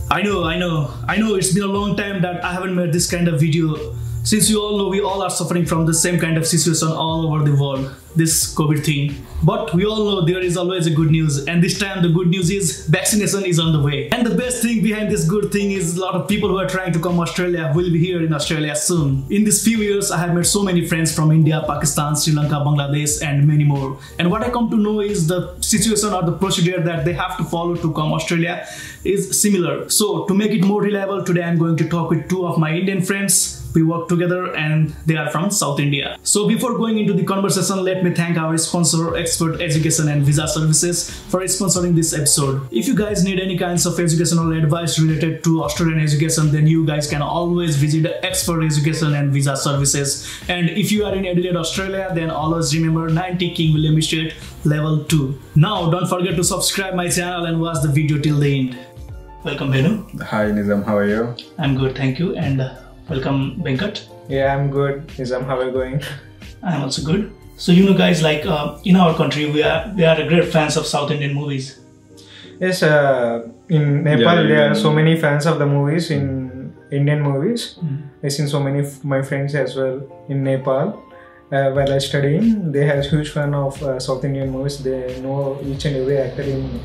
I know it's been a long time that I haven't made this kind of video. Since you all know we all are suffering from the same kind of situation all over the world, this COVID thing. But we all know there is always a good news, and this time the good news is vaccination is on the way. And the best thing behind this good thing is a lot of people who are trying to come to Australia will be here in Australia soon. In these few years, I have met so many friends from India, Pakistan, Sri Lanka, Bangladesh and many more. And what I come to know is the situation or the procedure that they have to follow to come Australia is similar. So to make it more reliable, today I'm going to talk with two of my Indian friends. We work together and they are from South India. So before going into the conversation, let me thank our sponsor Expert Education and Visa Services for sponsoring this episode. If you guys need any kinds of educational advice related to Australian education, then you guys can always visit Expert Education and Visa Services. And if you are in Adelaide, Australia, then always remember 90 King William Street, level 2. Now don't forget to subscribe my channel and watch the video till the end. Welcome Benu. Hi Nizam, how are you? I'm good, thank you. And welcome Venkat. Yeah, I'm good. Nizam, how are you going? I'm also good. So you know guys, like in our country we are great fans of South Indian movies. Yes, in Nepal there are so many fans of the movies, in Indian movies. I've seen so many of my friends as well in Nepal. While I studying, they have huge fan of South Indian movies. They know each and every actor in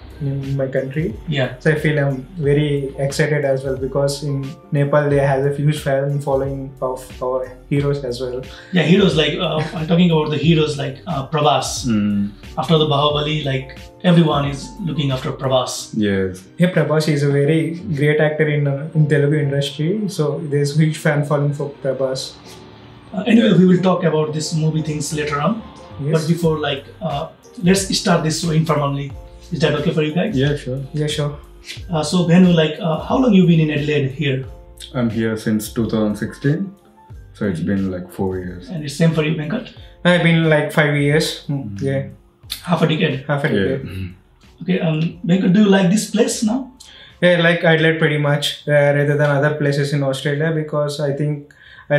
my country. Yeah. So I feel I'm very excited as well, because in Nepal they have a huge fan following of our heroes as well. Yeah, heroes like I'm talking about the heroes like Prabhas. After the Bahubali, like everyone is looking after Prabhas. Yes. Yeah, Prabhas is a very great actor in Telugu industry. So there's huge fan following for Prabhas. Anyway, we will talk about this movie things later on. Yes. But before, like, let's start this so informally. Is that okay for you guys? Yeah, sure. Yeah, sure. So Benu, like, how long you been in Adelaide here? I'm here since 2016. So it's been like 4 years. And it's same for you, Venkat? I've been like 5 years. Yeah, Half a decade. half a decade. Okay, Venkat, do you like this place now? Yeah, like Adelaide pretty much rather than other places in Australia, because I think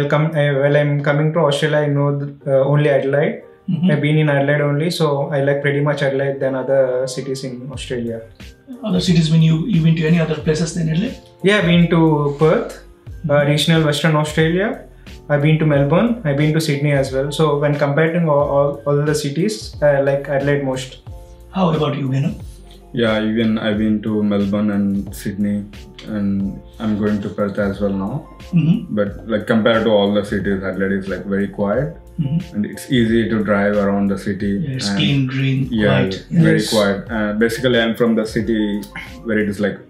while I'm coming to Australia, I know only Adelaide. I've been in Adelaide only, so I like pretty much Adelaide than other cities in Australia. Other cities, when you been to any other places than Adelaide? Yeah, I've been to Perth, regional Western Australia. I've been to Melbourne. I've been to Sydney as well. So when comparing all the cities, I like Adelaide most. How about you, Benu? Yeah, even I've been to Melbourne and Sydney, and I'm going to Perth as well now. But like compared to all the cities, Adelaide is like very quiet. And it's easy to drive around the city. Yeah, it's clean, green, quiet. Very quiet. Basically, I'm from the city where it is like,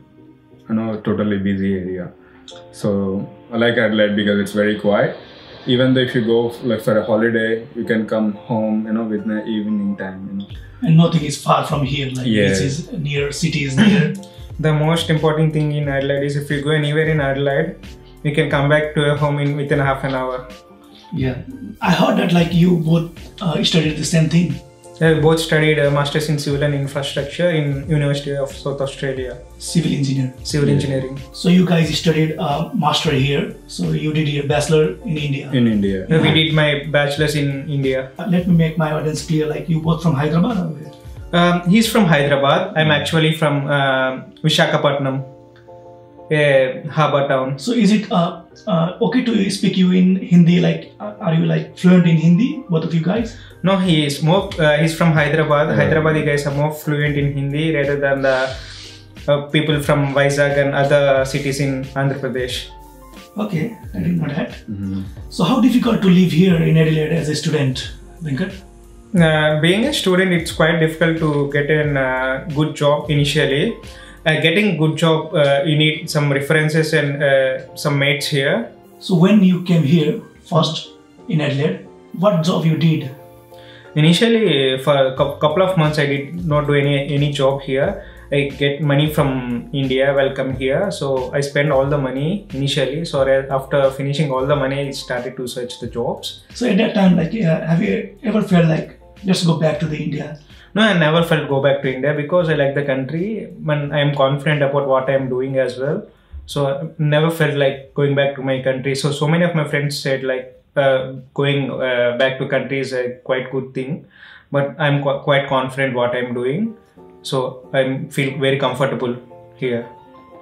totally busy area. So I like Adelaide because it's very quiet. Even though if you go like for a holiday, you can come home, with the evening time. And nothing is far from here. Like Yes. this is near, city is near. The most important thing in Adelaide is if you go anywhere in Adelaide, you can come back to your home within half an hour. Yeah, I heard that like you both studied the same thing. We both studied a Masters in Civil and Infrastructure in University of South Australia, Civil engineer. Civil Engineering. So you guys studied master here. So you did your bachelor in India. In India. We did my bachelor's in India. Let me make my audience clear. Like you both from Hyderabad or where? He's from Hyderabad. I'm actually from Visakhapatnam, a harbour town. So is it okay to speak you in Hindi? Like are you like fluent in Hindi, both of you guys? No, he is more. He's from Hyderabad. Hyderabadi guys are more fluent in Hindi rather than the people from Vizag and other cities in Andhra Pradesh. Okay, I didn't know that. So how difficult to live here in Adelaide as a student, Venkat? Being a student, it's quite difficult to get a good job initially. Getting good job, you need some references and some mates here. So when you came here first in Adelaide, what job you did? Initially, for a couple of months, I did not do any job here. I get money from India while come here, so I spend all the money initially. So after finishing all the money, I started to search the jobs. So at that time, like, have you ever felt like let's go back to the India? No, I never felt go back to India because I like the country and I am confident about what I am doing as well. So I never felt like going back to my country. So many of my friends said like going back to country is a quite good thing, but I'm quite confident what I'm doing. So I feel very comfortable here.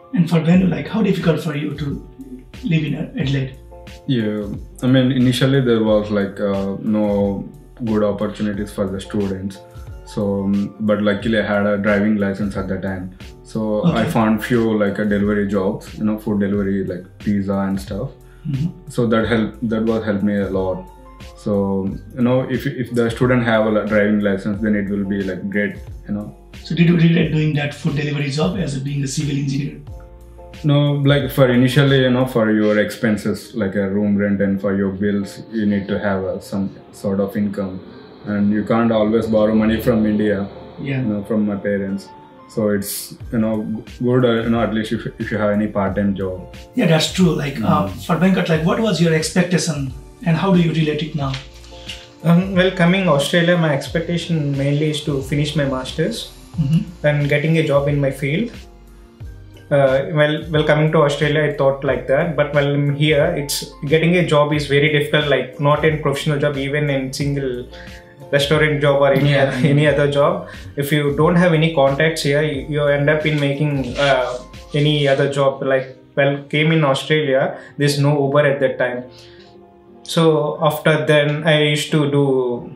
And for Venu, like how difficult for you to live in Adelaide? Yeah, I mean, initially there was like no good opportunities for the students. So, but luckily I had a driving license at the time. So I found few like a delivery jobs, food delivery, like pizza and stuff. So that was helped me a lot. So, if the student have a driving license, then it will be like great, So did you regret doing that food delivery job as being a civil engineer? No, like for initially, for your expenses, like a room rent and for your bills, you need to have some sort of income. And you can't always borrow money from India, from my parents. So it's, good, at least if you have any part-time job. Yeah, that's true. Like for Venkat, like what was your expectation and how do you relate it now? Well, coming Australia, my expectation mainly is to finish my masters and getting a job in my field. Well, coming to Australia, I thought like that. But while I'm here, it's getting a job is very difficult. Like not in professional job, even in single restaurant job or any other job. If you don't have any contacts here, you end up in making any other job. Like came in Australia, there's no Uber at that time. So after then, I used to do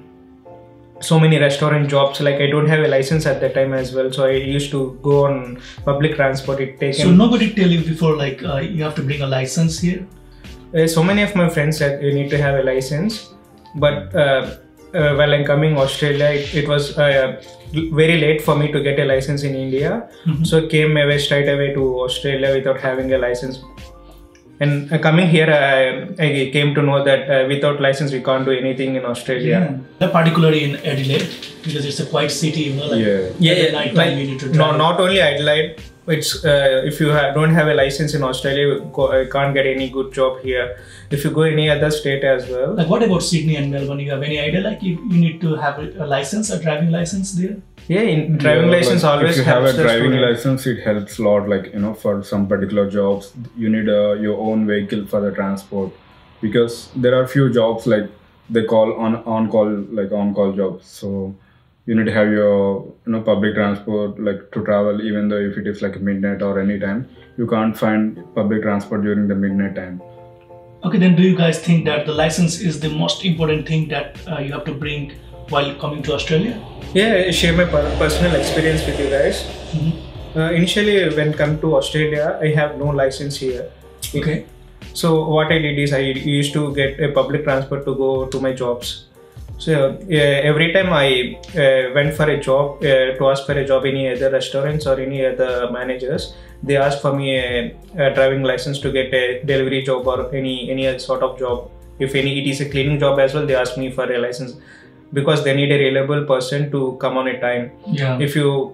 so many restaurant jobs. Like I don't have a license at that time as well, so I used to go on public transport. So nobody tell you before like you have to bring a license here? So many of my friends said you need to have a license, but while I'm coming Australia, it was very late for me to get a license in India. So I came away straight away to Australia without having a license. And coming here, I came to know that without license, we can't do anything in Australia. Yeah. Particularly in Adelaide, because it's a quiet city, night time you need to drive. No, not only Adelaide. It's if you don't have a license in Australia, you can't get any good job here. If you go any other state as well. Like what about Sydney and Melbourne? You have any idea? Like you need to have a license, a driving license there? Yeah, driving license always helps. If you have a driving license, it helps a lot. Like for some particular jobs, you need your own vehicle for the transport, because there are few jobs like they call on call jobs. So you need to have your public transport like to travel, even though if it is like midnight or any time, you can't find public transport during the midnight time. Okay, then do you guys think that the license is the most important thing that you have to bring while coming to Australia? Yeah, I share my personal experience with you guys. Initially, when come to Australia, I have no license here. Okay. So what I did is I used to get a public transport to go to my jobs. So every time I went for a job to ask for a job in any other restaurants or any other managers, they asked for me a driving license to get a delivery job or any other sort of job. If it is a cleaning job as well, they ask me for a license because they need a reliable person to come on a time. Yeah. If you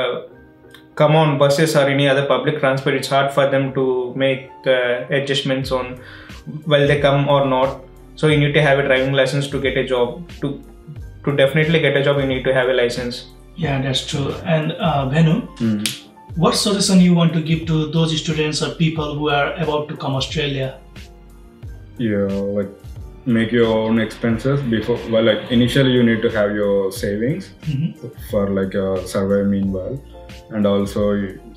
come on buses or any other public transport, it's hard for them to make adjustments on will they come or not. So you need to have a driving license to get a job. To definitely get a job, you need to have a license. Yeah, that's true. And Venu, what suggestion you want to give to those students or people who are about to come Australia? Yeah, like make your own expenses before. Well, like initially you need to have your savings for like a survive meanwhile, and also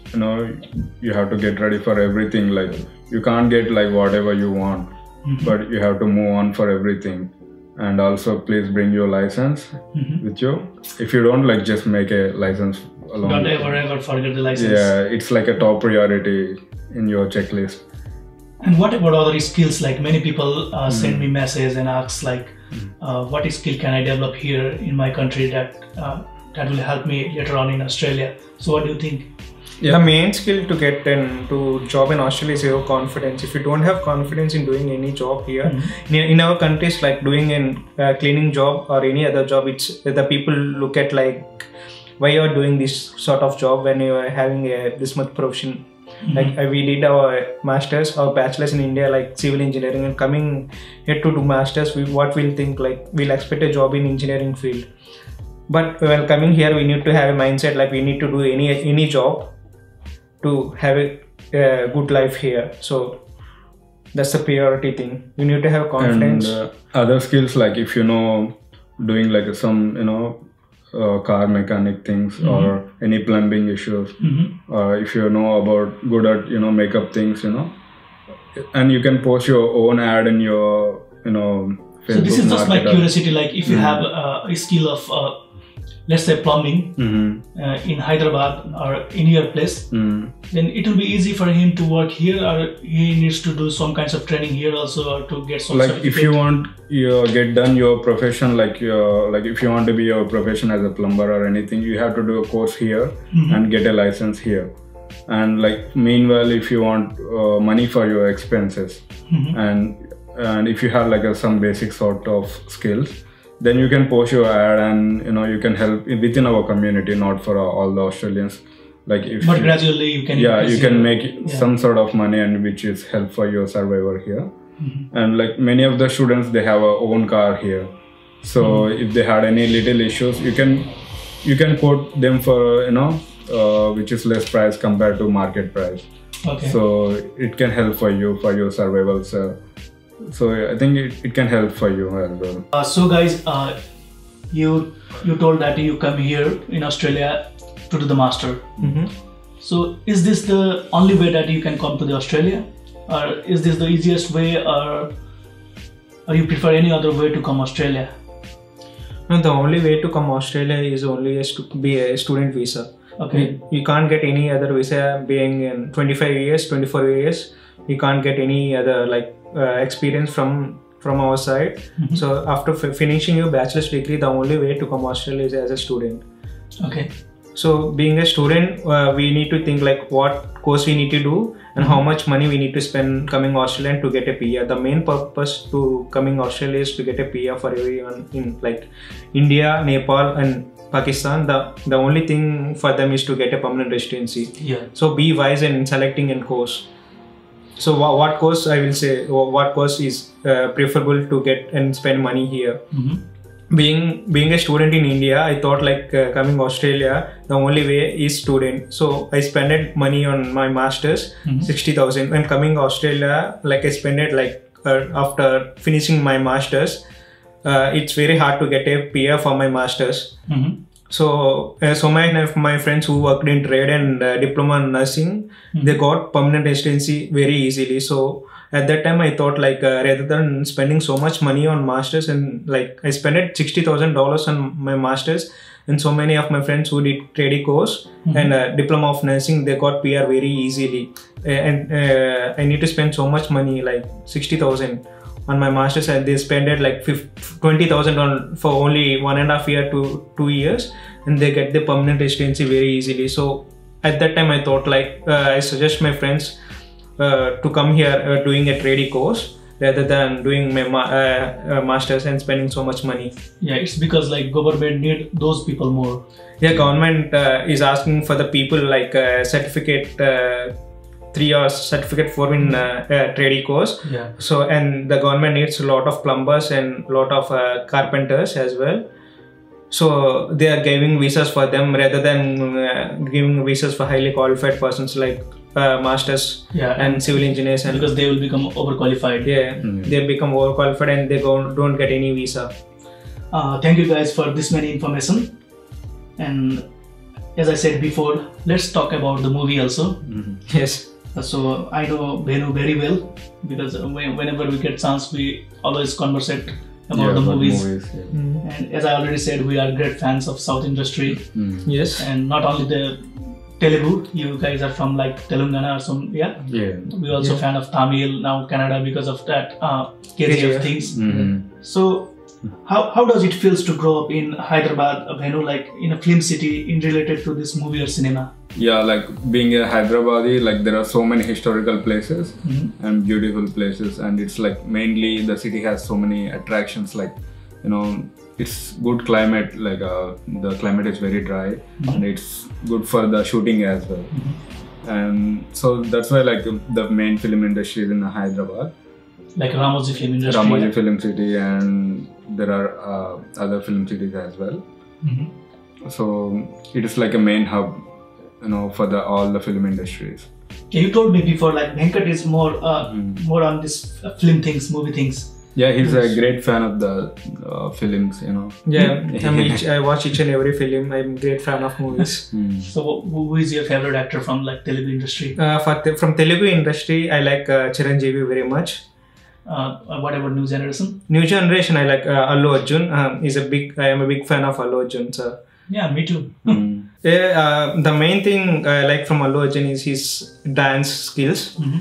you have to get ready for everything. Like you can't get like whatever you want. But you have to move on for everything, and also please bring your license with you. If you don't, like just make a license along. Don't ever forget the license. Yeah, it's like a top priority in your checklist. And what about other skills? Like many people send me messages and ask like, what skill can I develop here in my country that will help me later on in Australia? So what do you think? Yeah. The main skill to get into job in Australia is your confidence. If you don't have confidence in doing any job here, in our countries, like doing a cleaning job or any other job, it's the people look at like why you are doing this sort of job when you are having this much profession. Like we did our masters or bachelors in India, like civil engineering, and coming here to do masters, what we'll think like we'll expect a job in engineering field. But when coming here, we need to have a mindset like we need to do any job to have a good life here. So that's the priority thing. You need to have confidence. And other skills, like if doing like some car mechanic things or any plumbing issues. If you know about good at makeup things, and you can post your own ad in your Facebook. So this is just my Marketer. curiosity. Like if you have a skill of let's say plumbing in Hyderabad or in your place, then it will be easy for him to work here, or he needs to do some kinds of training here also, or to get some Like certificate. if you want get done your profession, like if you want to be your profession as a plumber or anything, you have to do a course here and get a license here. And like meanwhile, if you want money for your expenses, and if you have like some basic sort of skills, then you can post your ad, and you can help within our community, not for all the Australians. Like if But gradually you can increase you can your- make some sort of money, and which is help for your survivor here. And like many of the students, they have a own car here, so if they had any little issues, you can quote them for which is less price compared to market price. Okay. So it can help for you for your survival. So I think it can help for you as well. So guys, you told that you come here in Australia to do the master. So is this the only way that you can come to the Australia, or is this the easiest way, or you prefer any other way to come Australia? No, the only way to come Australia is only be a student visa. Okay. You can't get any other visa being in 25 years, 24 years. You can't get any other experience from our side. So after finishing your bachelor's degree, the only way to come Australia is as a student. Okay. So being a student, we need to think like what course we need to do and how much money we need to spend coming Australian to get a PR. The main purpose to coming Australia is to get a PR for everyone in like India, Nepal and Pakistan. The only thing for them is to get a permanent residency. Yeah. So be wise in selecting a course. So what course I will say, what course is preferable to get and spend money here. Being a student in India, I thought like coming Australia, the only way is student. So I spent money on my masters, 60,000. When coming Australia, like I spent it like after finishing my masters, it's very hard to get a PR for my masters. So many of my friends who worked in trade and diploma in nursing, they got permanent residency very easily. So at that time, I thought like rather than spending so much money on masters, and like I spent $60,000 on my masters, and so many of my friends who did trade course and diploma of nursing, they got PR very easily. And I need to spend so much money, like 60,000 on my masters, and they spend it like 20,000 on for only 1.5 year to 2 years, and they get the permanent residency very easily. So at that time, I thought like I suggest my friends to come here doing a trade course rather than doing my masters and spending so much money. Yeah, it's because like government need those people more. Yeah, government is asking for the people like certificate 3 years certificate for in trade course. Yeah. So and the government needs a lot of plumbers and a lot of carpenters as well. So they are giving visas for them rather than giving visas for highly qualified persons like masters and civil engineers, and because they will become overqualified. Yeah, they become overqualified and they don't get any visa. Thank you guys for this many information. And as I said before, let's talk about the movie also. Yes. So I know Bhenu very well because whenever we get chance, we always conversate about the movies. And as I already said, we are great fans of South industry. Yes. And not only the Telugu, you guys are from like Telangana or some, yeah. We also fan of Tamil, now Kannada because of that KGF things. So how does it feels to grow up in Hyderabad, Bhenu, like in a film city in related to this movie or cinema? Yeah, like being a Hyderabadi, like there are so many historical places and beautiful places, and it's like mainly the city has so many attractions, like it's good climate, like the climate is very dry and it's good for the shooting as well. And so that's why like the main film industry is in Hyderabad. Like Ramoji Film Industry. Ramoji Film City, and there are other film cities as well. So it is like a main hub, for all the film industries. You told me before, like Venkat is more on this film things, movie things. Yeah, he's a great fan of the films, you know. Yeah, I watch each and every film. I'm a great fan of movies. So who is your favorite actor from like Telugu industry? From Telugu industry, I like Chiranjeevi very much. What about new generation? New generation, I like Allu Arjun. I am a big fan of Allu Arjun, sir. Yeah, me too. The main thing I like from Allu Arjun is his dance skills.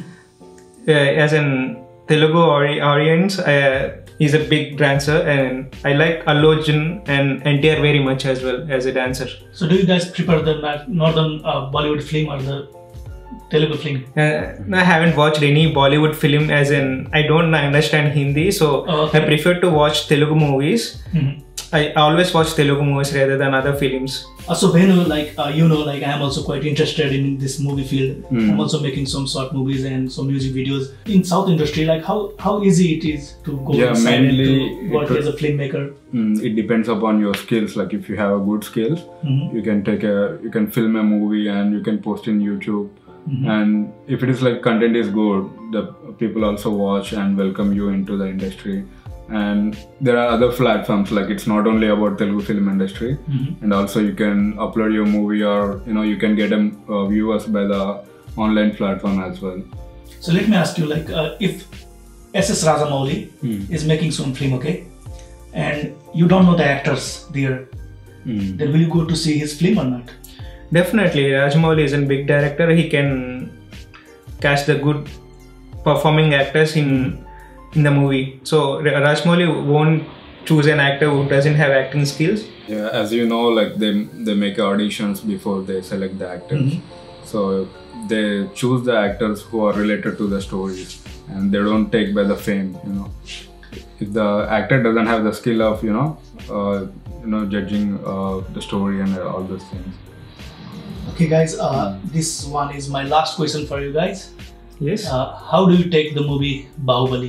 As an Telugu audience, he's a big dancer, and I like Allu Arjun and NTR very much as well as a dancer. So do you guys prefer the northern Bollywood film or the Telugu film? I haven't watched any Bollywood film, as in I don't understand Hindi, so okay. I prefer to watch Telugu movies. I always watch Telugu movies rather than other films. So Venu, like I am also quite interested in this movie field. I'm also making some short movies and some music videos in South industry. Like how easy it is to go inside and to work as a filmmaker. It depends upon your skills. Like if you have good skills, you can film a movie and you can post in YouTube. And if it is like content is good, the people also watch and welcome you into the industry. And there are other platforms, like it's not only about Telugu film industry, and also you can upload your movie, or you can get viewers by the online platform as well. So let me ask you, like if S.S. Rajamouli is making some film, okay, and you don't know the actors there, then will you go to see his film or not? Definitely, Rajamouli is a big director. He can cast the good performing actors in the movie. So Rajamouli won't choose an actor who doesn't have acting skills. Yeah, as you know, like they make auditions before they select the actors. So they choose the actors who are related to the stories, and they don't take by the fame. If the actor doesn't have the skill of judging the story and all those things. Okay, guys. This one is my last question for you guys. Yes. How do you take the movie Bahubali?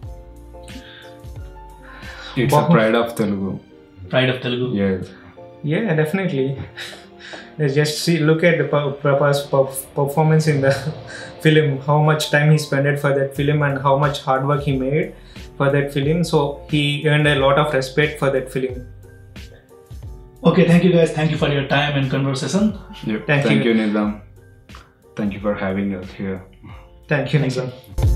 It's a pride of Telugu. Pride of Telugu. Yes. Yeah, definitely. Let's just look at the Prabhas performance in the film. How much time he spent for that film and how much hard work he made for that film. So he earned a lot of respect for that film. Okay, thank you guys. Thank you for your time and conversation. Yep. Thank you, Nizam. Thank you for having us here. Thank you, Nizam.